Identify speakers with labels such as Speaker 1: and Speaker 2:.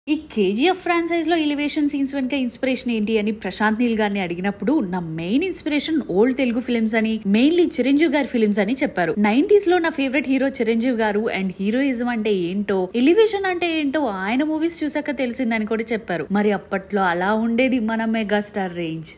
Speaker 1: ఈ KGF franchise లో elevation scenes వెనుక ఇన్స్పిరేషన్ ఏంటి అని ప్రశాంత్ నీల్ గారిని అడిగినప్పుడు నా main inspiration old Telugu films అని, మెయిన్లీ చిరంజీవి గారి ఫిల్మ్స్ అని చెప్పారు. 90s లో నా ఫేవరెట్ హీరో చిరంజీవి గారు అండ్ హీరోయిజం అంటే ఏంటో, ఎలివేషన్ అంటే ఏంటో ఆయన మూవీస్ చూసాక తెలిసిందని కూడా చెప్పారు. మరి అప్పట్లో అలా ఉండేది మన మెగాస్టార్ రేంజ్.